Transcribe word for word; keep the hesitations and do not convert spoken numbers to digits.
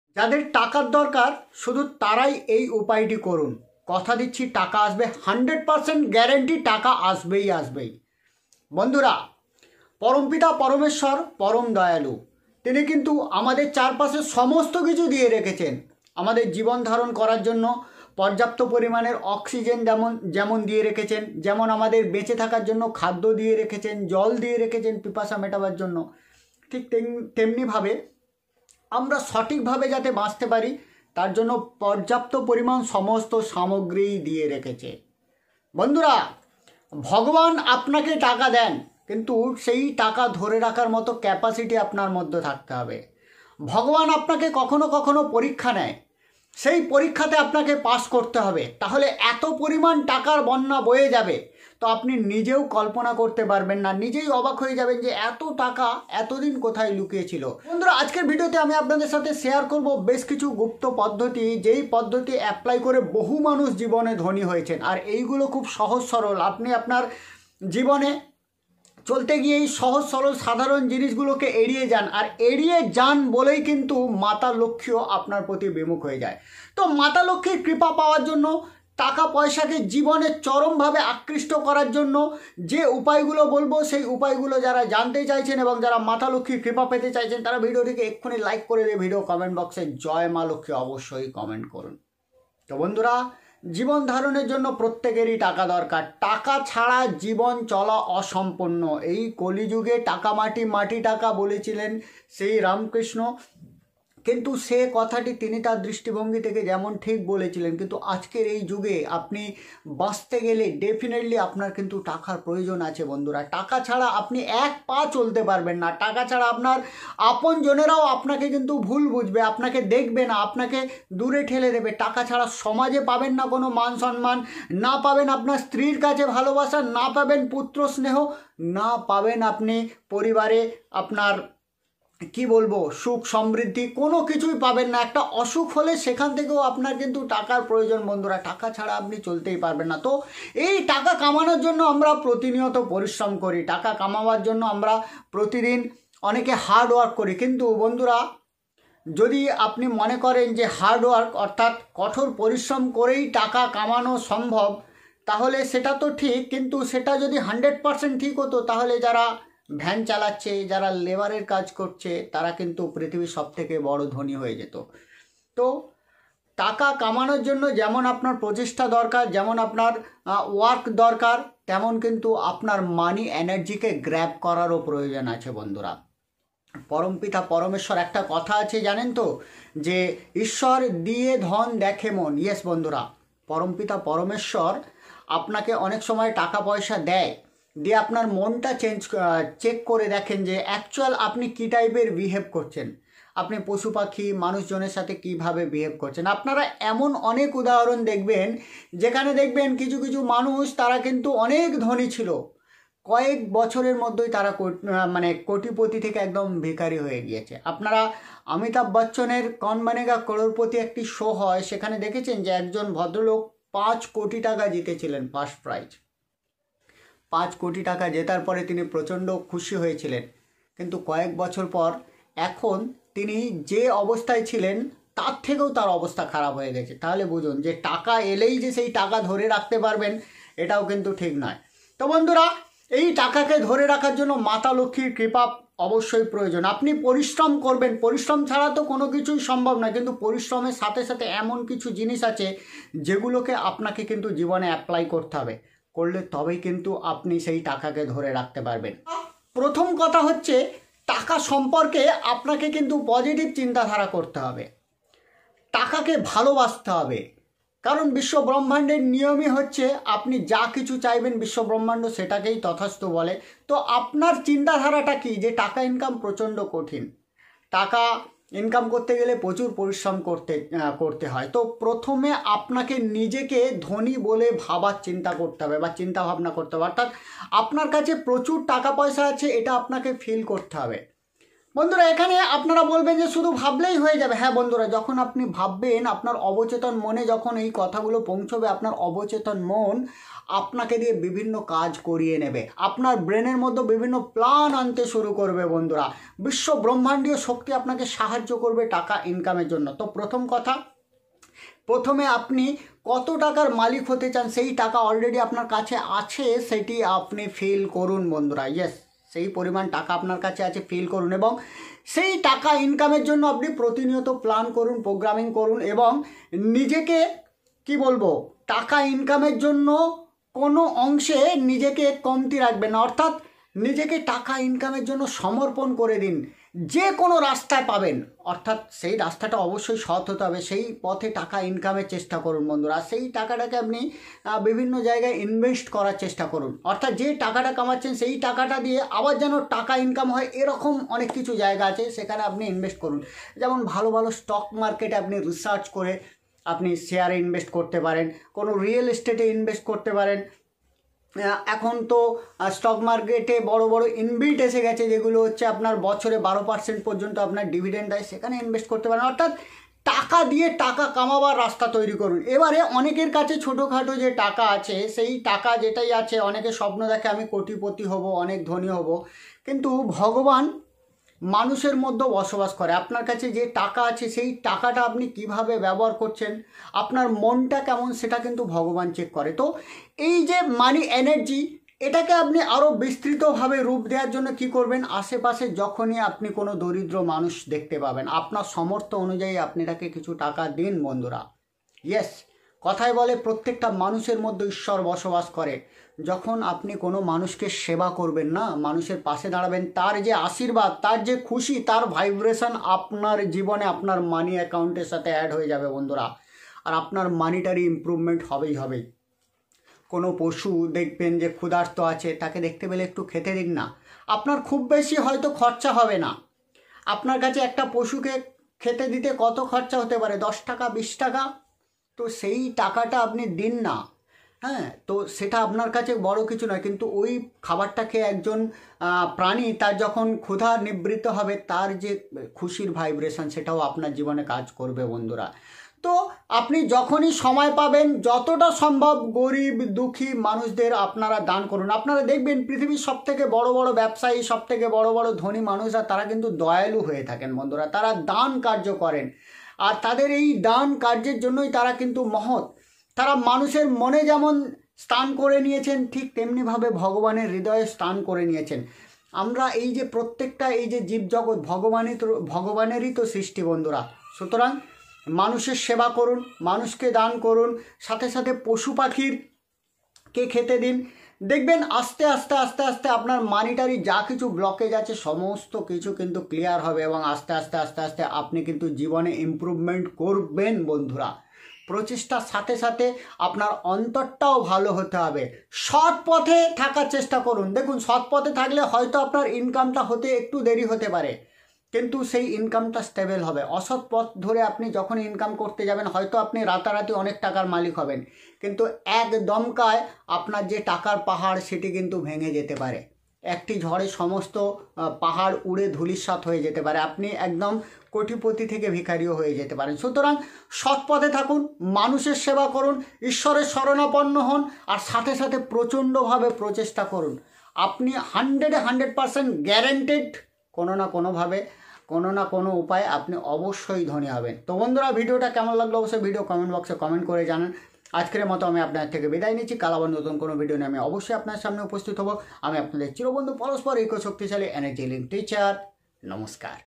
যাদের টাকার দরকার শুধু তারাই এই উপায়টি করুন। কথা দিচ্ছি টাকা আসবে, হান্ড্রেড পারসেন্ট গ্যারেন্টি টাকা আসবেই আসবেই। বন্ধুরা, পরমপিতা পরমেশ্বর পরম দয়ালু, তিনি কিন্তু আমাদের চারপাশে সমস্ত কিছু দিয়ে রেখেছেন আমাদের জীবন ধারণ করার জন্য। পর্যাপ্ত পরিমাণের অক্সিজেন যেমন যেমন দিয়ে রেখেছেন, যেমন আমাদের বেঁচে থাকার জন্য খাদ্য দিয়ে রেখেছেন, জল দিয়ে রেখেছেন পিপাসা মেটাবার জন্য, ঠিক তেমনিভাবে আমরা সঠিকভাবে যাতে বাঁচতে পারি তার জন্য পর্যাপ্ত পরিমাণ সমস্ত সামগ্রী দিয়ে রেখেছে। বন্ধুরা, ভগবান আপনাকে টাকা দেন, কিন্তু সেই টাকা ধরে রাখার মতো ক্যাপাসিটি আপনার মধ্যে থাকতে হবে। ভগবান আপনাকে কখনো কখনো পরীক্ষা নেয়, সেই পরীক্ষাতে আপনাকে পাস করতে হবে। তাহলে এত পরিমাণ টাকার বন্যা বয়ে যাবে, তো আপনি নিজেও কল্পনা করতে পারবেন না, নিজেই অবাক হয়ে যাবেন যে এত টাকা এতদিন কোথায় লুকিয়েছিল। বন্ধুরা, আজকের ভিডিওতে আমি আপনাদের সাথে শেয়ার করব বেশ কিছু গুপ্ত পদ্ধতি, যেই পদ্ধতি অ্যাপ্লাই করে বহু মানুষ জীবনে ধনী হয়েছেন। আর এইগুলো খুব সহজ সরল, আপনি আপনার জীবনে চলতে গিয়ে এই সহজ সরল সাধারণ জিনিসগুলোকে এড়িয়ে যান, আর এড়িয়ে যান বলেই কিন্তু মাতা লক্ষ্মীও আপনার প্রতি বিমুখ হয়ে যায়। তো মাতা লক্ষ্মীর কৃপা পাওয়ার জন্য, টাকা পয়সাকে জীবনে চরমভাবে আকৃষ্ট করার জন্য যে উপায়গুলো বলবো, সেই উপায়গুলো যারা জানতে চাইছেন এবং যারা মাতা লক্ষ্মীর কৃপা পেতে চাইছেন, তারা ভিডিওটিকে এক্ষুনি লাইক করে দিয়ে ভিডিও কমেন্ট বক্সে জয় মা লক্ষ্মী অবশ্যই কমেন্ট করুন। তো বন্ধুরা, জীবন ধারণের জন্য প্রত্যেকেরই টাকা দরকার। টাকা ছাড়া জীবন চলা অসম্পূর্ণ। এই কলিযুগে টাকা মাটি, মাটি টাকা বলেছিলেন সেই রামকৃষ্ণ, কিন্তু সে কথাটি তিনি তার দৃষ্টিভঙ্গি থেকে যেমন ঠিক বলেছিলেন, কিন্তু আজকের এই যুগে আপনি বাঁচতে গেলে ডেফিনেটলি আপনার কিন্তু টাকার প্রয়োজন আছে। বন্ধুরা, টাকা ছাড়া আপনি এক পা চলতে পারবেন না। টাকা ছাড়া আপনার আপনজনেরাও আপনাকে কিন্তু ভুল বুঝবে, আপনাকে দেখবে না, আপনাকে দূরে ঠেলে দেবে। টাকা ছাড়া সমাজে পাবেন না কোনো মান সম্মান, না পাবেন আপনার স্ত্রীর কাছে ভালোবাসা, না পাবেন পুত্র স্নেহ, না পাবেন আপনি পরিবারে আপনার কি বলবো সুখ সমৃদ্ধি, কোনো কিছুই পাবেন না। একটা অসুখ হলে সেখান থেকেও আপনার কিন্তু টাকার প্রয়োজন। বন্ধুরা, টাকা ছাড়া আপনি চলতেই পারবেন না। তো এই টাকা কামানোর জন্য আমরা প্রতিনিয়ত পরিশ্রম করি, টাকা কামাবার জন্য আমরা প্রতিদিন অনেকে হার্ড ওয়ার্ক করি। কিন্তু বন্ধুরা, যদি আপনি মনে করেন যে হার্ড ওয়ার্ক অর্থাৎ কঠোর পরিশ্রম করেই টাকা কামানো সম্ভব, তাহলে সেটা তো ঠিক, কিন্তু সেটা যদি হান্ড্রেড পারসেন্ট ঠিক হতো, তাহলে যারা ভ্যান চালাচ্ছে, যারা লেবারের কাজ করছে, তারা কিন্তু পৃথিবীর সব থেকে বড় ধনী হয়ে যেত। তো টাকা কামানোর জন্য যেমন আপনার প্রচেষ্টা দরকার, যেমন আপনার ওয়ার্ক দরকার, তেমন কিন্তু আপনার মানি এনার্জিকে গ্র্যাব করারও প্রয়োজন আছে। বন্ধুরা, পরমপিতা পরমেশ্বর একটা কথা আছে জানেন তো, যে ঈশ্বর দিয়ে ধন দেখে মন। ইয়েস বন্ধুরা, পরমপিতা পরমেশ্বর আপনাকে অনেক সময় টাকা পয়সা দেয়, দিয়ে আপনার মনটা চেঞ্জ চেক করে দেখেন যে অ্যাকচুয়াল আপনি কী টাইপের বিহেভ করছেন, আপনি পশু পাখি মানুষজনের সাথে কিভাবে বিহেভ করছেন। আপনারা এমন অনেক উদাহরণ দেখবেন যেখানে দেখবেন কিছু কিছু মানুষ তারা কিন্তু অনেক ধনী ছিল, কয়েক বছরের মধ্যেই তারা মানে কোটিপতি থেকে একদম ভিখারি হয়ে গিয়েছে। আপনারা অমিতাভ বচ্চনের কৌন বনেগা করোড়পতি একটি শো হয়, সেখানে দেখেছেন যে একজন ভদ্রলোক পাঁচ কোটি টাকা জিতেছিলেন ফার্স্ট প্রাইজ। পাঁচ কোটি টাকা জেতার পরে তিনি প্রচণ্ড খুশি হয়েছিলেন, কিন্তু কয়েক বছর পর এখন তিনি যে অবস্থায় ছিলেন তার থেকেও তার অবস্থা খারাপ হয়ে গেছে। তাহলে বুঝুন যে টাকা এলেই যে সেই টাকা ধরে রাখতে পারবেন, এটাও কিন্তু ঠিক নয়। তো বন্ধুরা, এই টাকাকে ধরে রাখার জন্য মাতা লক্ষ্মীর কৃপা অবশ্যই প্রয়োজন। আপনি পরিশ্রম করবেন, পরিশ্রম ছাড়া তো কোনো কিছুই সম্ভব না, কিন্তু পরিশ্রমের সাথে সাথে এমন কিছু জিনিস আছে যেগুলোকে আপনাকে কিন্তু জীবনে অ্যাপ্লাই করতে হবে, করলে তবেই কিন্তু আপনি সেই টাকাকে ধরে রাখতে পারবেন। প্রথম কথা হচ্ছে, টাকা সম্পর্কে আপনাকে কিন্তু পজিটিভ চিন্তাধারা করতে হবে, টাকাকে ভালোবাসতে হবে। কারণ বিশ্ব ব্রহ্মাণ্ডের নিয়মই হচ্ছে আপনি যা কিছু চাইবেন বিশ্ব ব্রহ্মাণ্ড সেটাকেই তথাস্তু বলে। তো আপনার চিন্তাধারাটা কি, যে টাকা ইনকাম প্রচণ্ড কঠিন, টাকা ইনকাম করতে গেলে প্রচুর পরিশ্রম করতে করতে হয়। তো প্রথমে আপনাকে নিজেকে ধনী বলে ভাবার চিন্তা করতে হবে বা চিন্তা ভাবনা করতে হবে, অর্থাৎ আপনার কাছে প্রচুর টাকা পয়সা আছে এটা আপনাকে ফিল করতে হবে। বন্ধুরা এখানে আপনারা বলবেন যে শুধু ভাবলেই হয়ে যাবে। হ্যাঁ বন্ধুরা, যখন আপনি ভাববেন, আপনার অবচেতন মনে যখন এই কথাগুলো পৌঁছবে, আপনার অবচেতন মন আপনাকে দিয়ে বিভিন্ন কাজ করিয়ে নেবে, আপনার ব্রেনের মধ্যে বিভিন্ন প্ল্যান আনতে শুরু করবে। বন্ধুরা, বিশ্ব ব্রহ্মাণ্ডীয় শক্তি আপনাকে সাহায্য করবে টাকা ইনকামের জন্য। তো প্রথম কথা, প্রথমে আপনি কত টাকার মালিক হতে চান, সেই টাকা অলরেডি আপনার কাছে আছে, সেটি আপনি ফিল করুন। বন্ধুরা, ইয়েস, সেই পরিমাণ টাকা আপনার কাছে আছে, ফিল করুন এবং সেই টাকা ইনকামের জন্য আপনি প্রতিনিয়ত প্ল্যান করুন, প্রোগ্রামিং করুন এবং নিজেকে কি বলবো, টাকা ইনকামের জন্য কোনো অংশে নিজেকে কমতি রাখবেন না, অর্থাৎ নিজেকে টাকা ইনকামের জন্য সমর্পণ করে দিন। যে কোনো রাস্তায় পাবেন, অর্থাৎ সেই রাস্তাটা অবশ্যই সৎ হতে হবে, সেই পথে টাকা ইনকামের চেষ্টা করুন। বন্ধুরা, সেই টাকাটাকে আপনি বিভিন্ন জায়গায় ইনভেস্ট করার চেষ্টা করুন, অর্থাৎ যে টাকাটা কামাচ্ছেন সেই টাকাটা দিয়ে আবার যেন টাকা ইনকাম হয়, এরকম অনেক কিছু জায়গা আছে, সেখানে আপনি ইনভেস্ট করুন। যেমন ভালো ভালো স্টক মার্কেটে আপনি রিসার্চ করে আপনি শেয়ারে ইনভেস্ট করতে পারেন, কোনো রিয়েল এস্টেটে ইনভেস্ট করতে পারেন। এখন তো স্টক মার্কেটে বড় বড় ইনবিল্ট এসে গেছে, যেগুলো হচ্ছে আপনার বছরে বারো পার্সেন্ট পর্যন্ত আপনার ডিভিডেন্ড দেয়, সেখানে ইনভেস্ট করতে পারেন। অর্থাৎ টাকা দিয়ে টাকা কামাবার রাস্তা তৈরি করুন। এবারে অনেকের কাছে ছোটোখাটো যে টাকা আছে, সেই টাকা যেটাই আছে, অনেকে স্বপ্ন দেখে আমি কোটিপতি হব, অনেক ধনী হব, কিন্তু ভগবান মানুষের মধ্যে বসবাস করে। আপনার কাছে যে টাকা আছে সেই টাকাটা আপনি কিভাবে ব্যবহার করছেন, আপনার মনটা কেমন, সেটা কিন্তু ভগবান চেক করে। তো এই যে মানি এনার্জি, এটাকে আপনি আরও বিস্তৃতভাবে রূপ দেওয়ার জন্য কি করবেন, আশেপাশে যখনই আপনি কোনো দরিদ্র মানুষ দেখতে পাবেন, আপনার সামর্থ্য অনুযায়ী আপনি তাকে কিছু টাকা দিন। বন্ধুরা, ইয়েস, কথায় বলে প্রত্যেকটা মানুষের মধ্যে ঈশ্বর বসবাস করে। যখন আপনি কোনো মানুষকে সেবা করবেন না, মানুষের পাশে দাঁড়াবেন, তার যে আশীর্বাদ, তার যে খুশি, তার ভাইব্রেশন আপনার জীবনে, আপনার মানি অ্যাকাউন্টের সাথে অ্যাড হয়ে যাবে। বন্ধুরা, আর আপনার মানিটারি ইমপ্রুভমেন্ট হবেই হবে। কোনো পশু দেখবেন যে ক্ষুধার্ত আছে, তাকে দেখতে পেলে একটু খেতে দিন না। আপনার খুব বেশি হয়তো খরচা হবে না, আপনার কাছে একটা পশুকে খেতে দিতে কত খরচা হতে পারে, দশ টাকা বিশ টাকা, তো সেই টাকাটা আপনি দিন না। হ্যাঁ, তো সেটা আপনার কাছে বড় কিছু নয়, কিন্তু ওই খাবারটা খেয়ে একজন প্রাণী তার যখন ক্ষুধা নিবৃত্ত হবে, তার যে খুশির ভাইব্রেশন, সেটাও আপনার জীবনে কাজ করবে। বন্ধুরা, তো আপনি যখনই সময় পাবেন, যতটা সম্ভব গরিব দুঃখী মানুষদের আপনারা দান করুন। আপনারা দেখবেন পৃথিবীর সব থেকে বড় বড় ব্যবসায়ী, সব থেকে বড় বড় ধনী মানুষরা, তারা কিন্তু দয়ালু হয়ে থাকেন। বন্ধুরা, তারা দান কার্য করেন, আর তাদের এই দান কার্যের জন্যই তারা কিন্তু মহৎ। তারা মানুষের মনে যেমন স্থান করে নিয়েছেন, ঠিক তেমনিভাবে ভগবানের হৃদয়ে স্থান করে নিয়েছেন। আমরা এই যে প্রত্যেকটা এই যে জীবজগৎ ভগবানই তো ভগবানেরই তো সৃষ্টি। বন্ধুরা, সুতরাং মানুষের সেবা করুন, মানুষকে দান করুন, সাথে সাথে পশু পাখির কে খেতে দিন। দেখবেন আস্তে আস্তে আস্তে আস্তে আপনার মানিটারি যা কিছু ব্লকেজ আছে, সমস্ত কিছু কিন্তু ক্লিয়ার হবে এবং আস্তে আস্তে আস্তে আস্তে আপনি কিন্তু জীবনে ইমপ্রুভমেন্ট করবেন। বন্ধুরা, প্রচেষ্টার সাথে সাথে আপনার অন্তরটাও ভালো হতে হবে। সৎ পথে থাকার চেষ্টা করুন। দেখুন, সৎ পথে থাকলে হয়তো আপনার ইনকামটা হতে একটু দেরি হতে পারে, কিন্তু সেই ইনকামটা স্টেবল হবে। অসৎ পথ ধরে আপনি যখন ইনকাম করতে যাবেন, হয়তো আপনি রাতারাতি অনেক টাকার মালিক হবেন, কিন্তু এক দমকায় আপনার যে টাকার পাহাড়, সেটি কিন্তু ভেঙে যেতে পারে। একটি ঝড়ে সমস্ত পাহাড় উড়ে ধূলিসাৎ হয়ে যেতে পারে, আপনি একদম কোটিপতি থেকে ভিখারিও হয়ে যেতে পারেন। সুতরাং সৎ পথে থাকুন, মানুষের সেবা করুন, ঈশ্বরের শরণাপন্ন হন, আর সাথে সাথে প্রচণ্ডভাবে প্রচেষ্টা করুন। আপনি হান্ড্রেডে হান্ড্রেড পারসেন্ট গ্যারেন্টেড কোনো না কোনোভাবে, কোনো না কোনো উপায়ে আপনি অবশ্যই ধনী হবেন। তো বন্ধুরা, ভিডিওটা কেমন লাগলো অবশ্যই ভিডিও কমেন্ট বক্সে কমেন্ট করে জানান। আজকের মতো আমি আপনার থেকে বিদায় নিচ্ছি। কাল আবার নতুন কোনো ভিডিও নিয়ে আমি অবশ্যই আপনার সামনে উপস্থিত হব। আমি আপনাদের চিরবন্ধু পরস্পর ইকো শক্তিশালী এনার্জি লিঙ্ক টিচার। নমস্কার।